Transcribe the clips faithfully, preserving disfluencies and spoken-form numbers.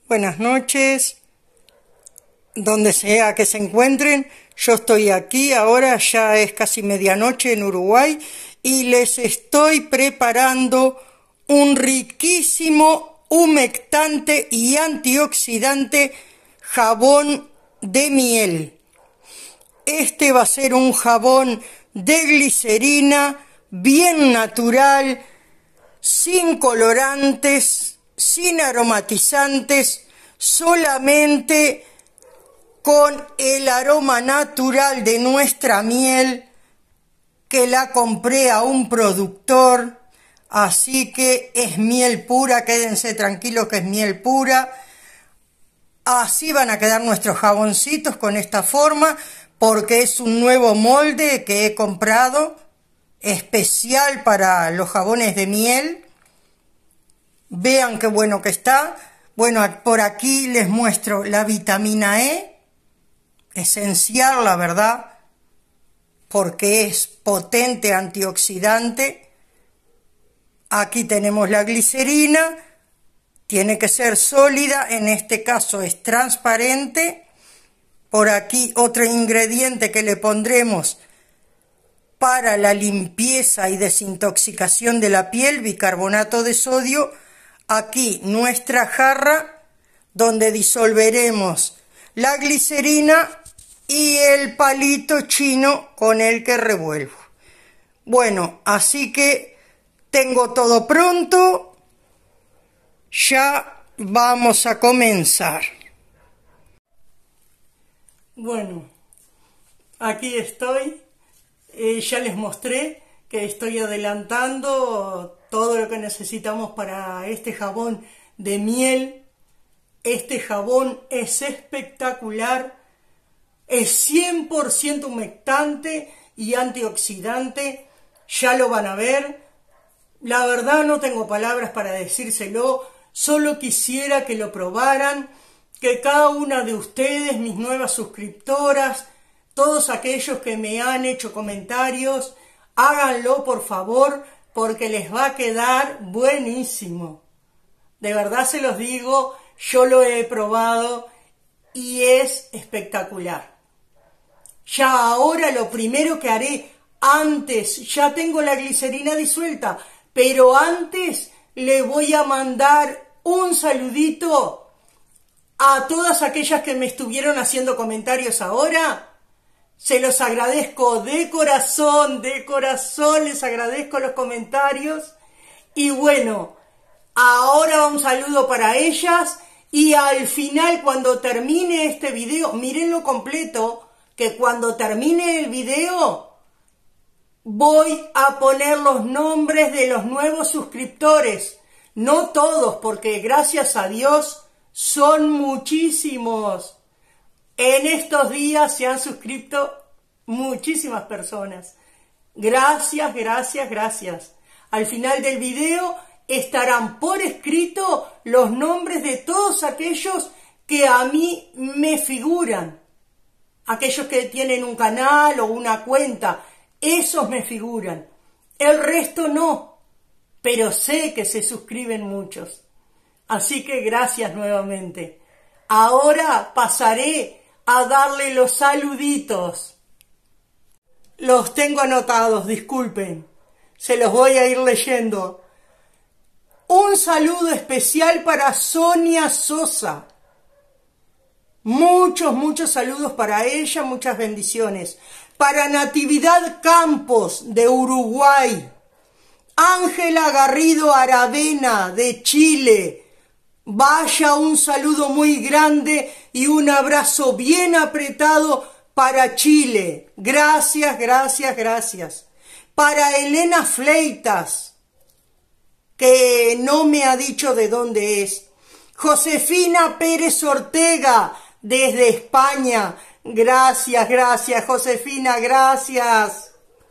Buenas noches, donde sea que se encuentren. Yo estoy aquí, ahora ya es casi medianoche en Uruguay y les estoy preparando un riquísimo, humectante y antioxidante jabón de miel. Este va a ser un jabón de glicerina, bien natural, sin colorantes, sin aromatizantes, solamente con el aroma natural de nuestra miel, que la compré a un productor, así que es miel pura, quédense tranquilos que es miel pura. Así van a quedar nuestros jaboncitos con esta forma, porque es un nuevo molde que he comprado, especial para los jabones de miel. Vean qué bueno que está. Bueno, por aquí les muestro la vitamina E, esencial, la verdad, porque es potente antioxidante. Aquí tenemos la glicerina, tiene que ser sólida, en este caso es transparente. Por aquí otro ingrediente que le pondremos para la limpieza y desintoxicación de la piel, bicarbonato de sodio. Aquí nuestra jarra donde disolveremos la glicerina y el palito chino con el que revuelvo. Bueno, así que tengo todo pronto. Ya vamos a comenzar. Bueno, aquí estoy. Eh, ya les mostré que estoy adelantando todo lo que necesitamos para este jabón de miel. Este jabón es espectacular, es cien por ciento humectante y antioxidante, ya lo van a ver. La verdad no tengo palabras para decírselo, solo quisiera que lo probaran, que cada una de ustedes, mis nuevas suscriptoras, todos aquellos que me han hecho comentarios, háganlo por favor, porque les va a quedar buenísimo. De verdad se los digo, yo lo he probado y es espectacular. Ya ahora lo primero que haré, antes, ya tengo la glicerina disuelta, pero antes le voy a mandar un saludito a todas aquellas que me estuvieron haciendo comentarios ahora. Se los agradezco de corazón, de corazón, les agradezco los comentarios. Y bueno, ahora un saludo para ellas. Y al final, cuando termine este video, mírenlo completo, que cuando termine el video, voy a poner los nombres de los nuevos suscriptores. No todos, porque gracias a Dios son muchísimos. En estos días se han suscrito muchísimas personas. Gracias, gracias, gracias. Al final del video estarán por escrito los nombres de todos aquellos que a mí me figuran. Aquellos que tienen un canal o una cuenta, esos me figuran. El resto no, pero sé que se suscriben muchos. Así que gracias nuevamente. Ahora pasaré a darle los saluditos. Los tengo anotados, disculpen. Se los voy a ir leyendo. Un saludo especial para Sonia Sosa. Muchos, muchos saludos para ella, muchas bendiciones. Para Natividad Campos, de Uruguay. Ángela Garrido Aravena, de Chile. Vaya un saludo muy grande y un abrazo bien apretado para Chile. Gracias, gracias, gracias. Para Elena Fleitas, que no me ha dicho de dónde es. Josefina Pérez Ortega, desde España. Gracias, gracias, Josefina, gracias.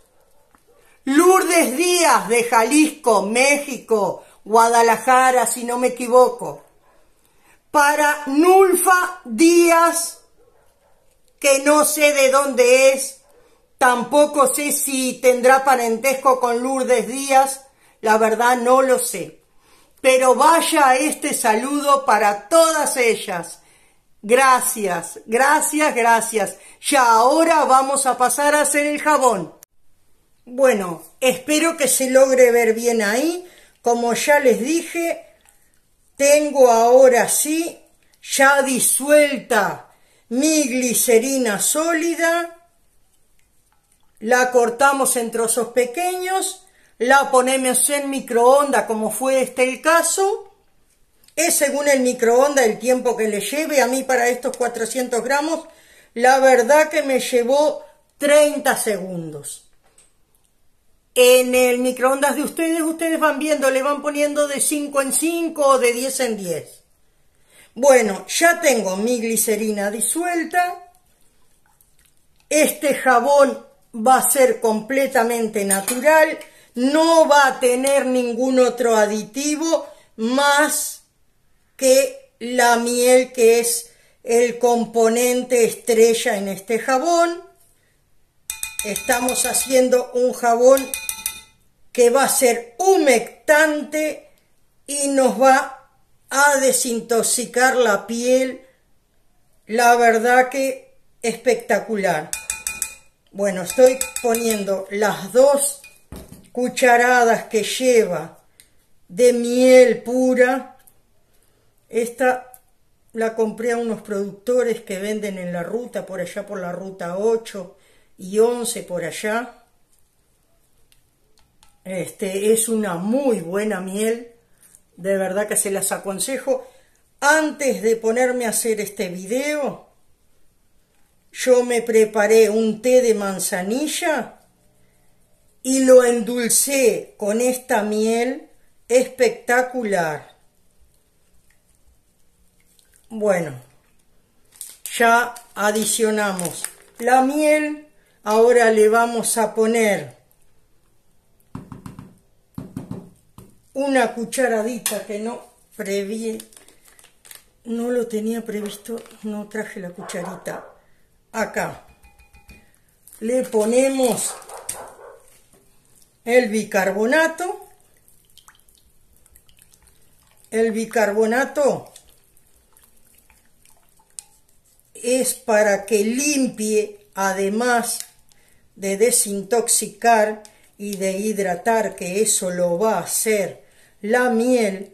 Lourdes Díaz, de Jalisco, México, Guadalajara, si no me equivoco. Para Nulfa Díaz, que no sé de dónde es, tampoco sé si tendrá parentesco con Lourdes Díaz, la verdad no lo sé. pero vaya este saludo para todas ellas. Gracias, gracias, gracias. Ya ahora vamos a pasar a hacer el jabón. Bueno, espero que se logre ver bien ahí. Como ya les dije, tengo ahora sí ya disuelta mi glicerina sólida. La cortamos en trozos pequeños, la ponemos en microondas como fue este el caso. Es según el microondas el tiempo que le lleve. A mí para estos cuatrocientos gramos, la verdad que me llevó treinta segundos. En el microondas de ustedes, ustedes van viendo, le van poniendo de cinco en cinco o de diez en diez. Bueno, ya tengo mi glicerina disuelta. Este jabón va a ser completamente natural. No va a tener ningún otro aditivo más que la miel, que es el componente estrella en este jabón. Estamos haciendo un jabón que va a ser humectante y nos va a desintoxicar la piel. La verdad que espectacular. Bueno, estoy poniendo las dos cucharadas que lleva de miel pura. Esta la compré a unos productores que venden en la ruta, por allá por la ruta ocho y once, por allá. Este es una muy buena miel, de verdad que se las aconsejo. Antes de ponerme a hacer este video, yo me preparé un té de manzanilla y lo endulcé con esta miel espectacular. Bueno, ya adicionamos la miel. Ahora le vamos a poner una cucharadita que no preví, no lo tenía previsto, no traje la cucharita. Acá le ponemos el bicarbonato. El bicarbonato es para que limpie, además de desintoxicar y de hidratar, que eso lo va a hacer la miel.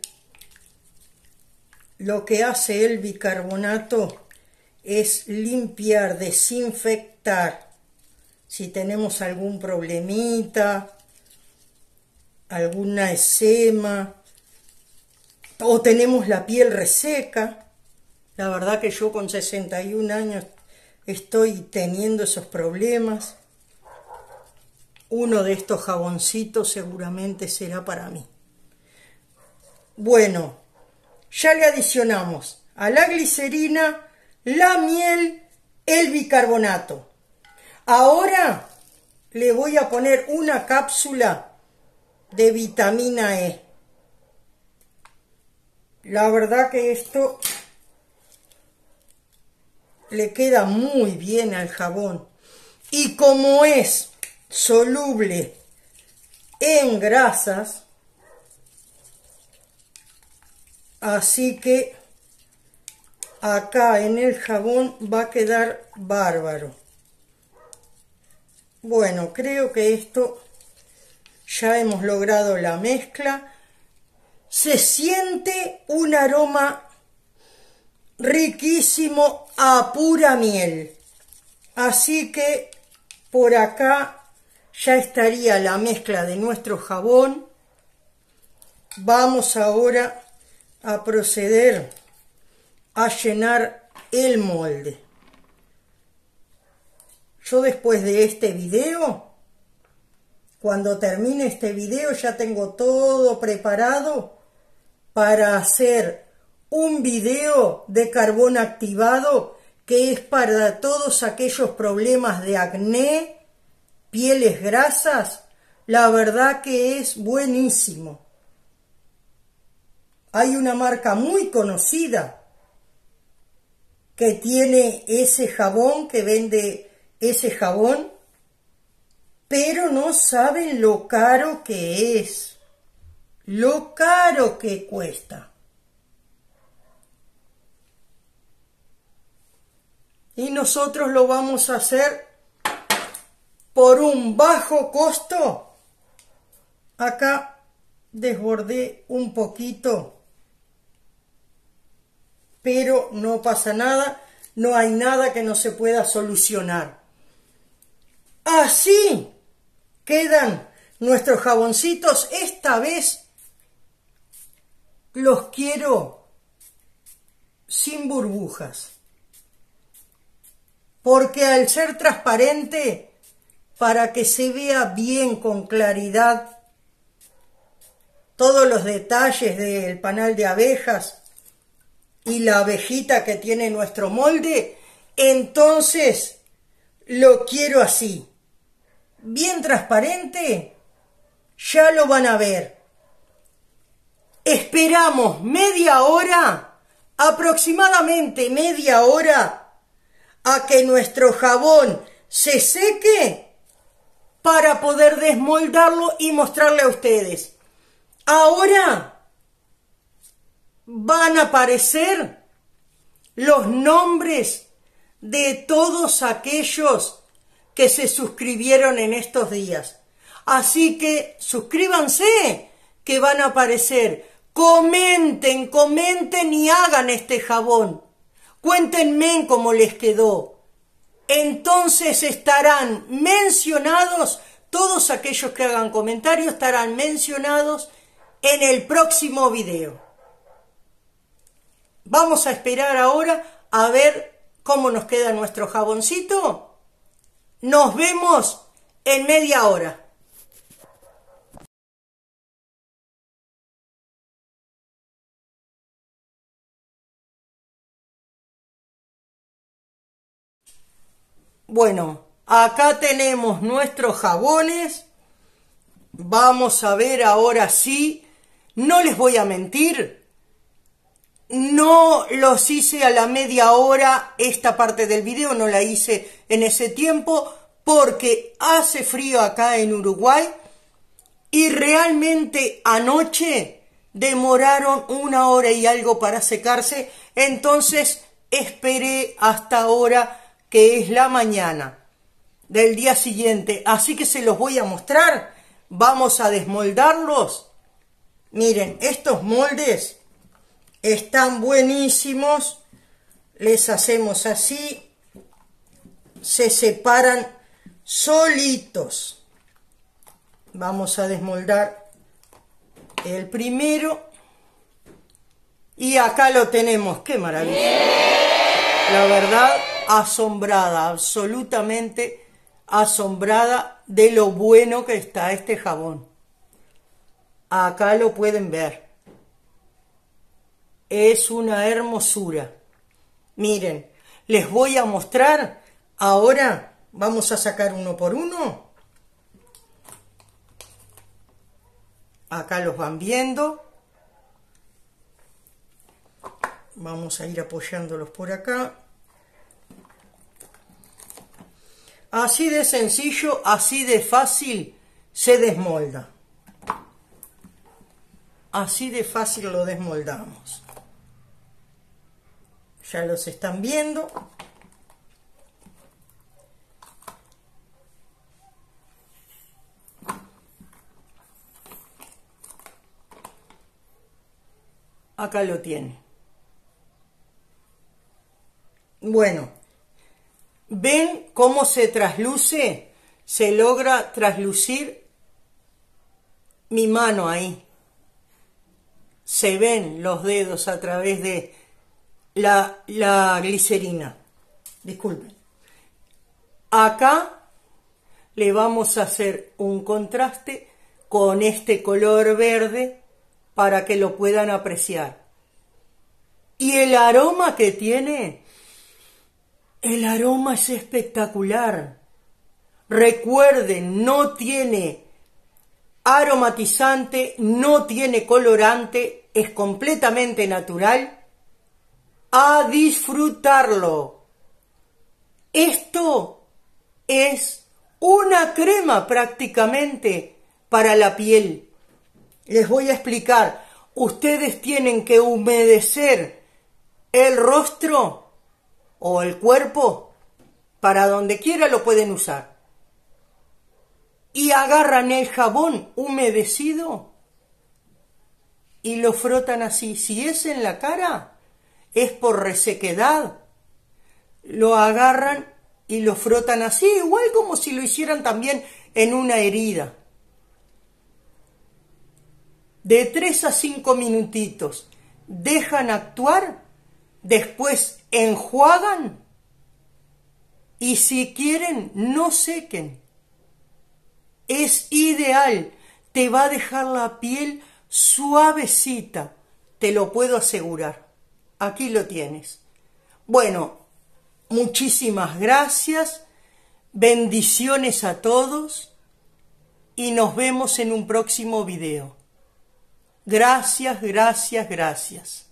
Lo que hace el bicarbonato es limpiar, desinfectar. Si tenemos algún problemita, alguna eczema, o tenemos la piel reseca. La verdad que yo con sesenta y un años estoy teniendo esos problemas. Uno de estos jaboncitos seguramente será para mí. Bueno, ya le adicionamos a la glicerina, la miel, el bicarbonato. Ahora le voy a poner una cápsula de vitamina E. La verdad que esto le queda muy bien al jabón. Y como es soluble en grasas, así que acá en el jabón va a quedar bárbaro. Bueno, creo que esto ya hemos logrado la mezcla. Se siente un aroma riquísimo a pura miel. Así que por acá ya estaría la mezcla de nuestro jabón. Vamos ahora a proceder a llenar el molde. Yo después de este video, cuando termine este video, ya tengo todo preparado para hacer un video de carbón activado que es para todos aquellos problemas de acné, pieles grasas. La verdad que es buenísimo. Hay una marca muy conocida que tiene ese jabón, que vende ese jabón, pero no saben lo caro que es. lo caro que cuesta. Y nosotros lo vamos a hacer por un bajo costo. Acá desbordé un poquito, pero no pasa nada, no hay nada que no se pueda solucionar. Así quedan nuestros jaboncitos. Esta vez los quiero sin burbujas, porque al ser transparente, para que se vea bien con claridad todos los detalles del panal de abejas y la abejita que tiene nuestro molde, entonces lo quiero así, bien transparente. Ya lo van a ver. Esperamos media hora, aproximadamente media hora, a que nuestro jabón se seque para poder desmoldarlo y mostrarle a ustedes. Ahora van a aparecer los nombres de todos aquellos que se suscribieron en estos días. Así que suscríbanse, que van a aparecer. Comenten, comenten y hagan este jabón. Cuéntenme cómo les quedó. Entonces estarán mencionados, todos aquellos que hagan comentarios estarán mencionados en el próximo video. Vamos a esperar ahora a ver cómo nos queda nuestro jaboncito. Nos vemos en media hora. Bueno, acá tenemos nuestros jabones. Vamos a ver ahora sí. No les voy a mentir. No los hice a la media hora. Esta parte del video no la hice en ese tiempo porque hace frío acá en Uruguay. Y realmente anoche demoraron una hora y algo para secarse. Entonces esperé hasta ahora, que es la mañana del día siguiente. Así que se los voy a mostrar. Vamos a desmoldarlos. Miren, estos moldes están buenísimos. Les hacemos así. Se separan solitos. Vamos a desmoldar el primero. Y acá lo tenemos. ¡Qué maravilla! La verdad, asombrada, absolutamente asombrada de lo bueno que está este jabón. Acá lo pueden ver. Es una hermosura. Miren, les voy a mostrar ahora. Vamos a sacar uno por uno. Acá los van viendo. Vamos a ir apoyándolos por acá. Así de sencillo, así de fácil se desmolda. Así de fácil lo desmoldamos. Ya los están viendo. Acá lo tiene. Bueno, ¿ven cómo se trasluce? Se logra traslucir mi mano ahí. Se ven los dedos a través de la, la glicerina. Disculpen. Acá le vamos a hacer un contraste con este color verde para que lo puedan apreciar. Y el aroma que tiene, el aroma es espectacular. Recuerden, no tiene aromatizante, no tiene colorante, es completamente natural. A disfrutarlo. Esto es una crema prácticamente para la piel. Les voy a explicar. Ustedes tienen que humedecer el rostro o el cuerpo, para donde quiera lo pueden usar. Y agarran el jabón humedecido y lo frotan así. Si es en la cara, es por resequedad. Lo agarran y lo frotan así, igual como si lo hicieran también en una herida. De tres a cinco minutitos. Dejan actuar, después enjuagan y si quieren no sequen. Es ideal, te va a dejar la piel suavecita, te lo puedo asegurar. Aquí lo tienes. Bueno, muchísimas gracias, bendiciones a todos y nos vemos en un próximo video. Gracias, gracias, gracias.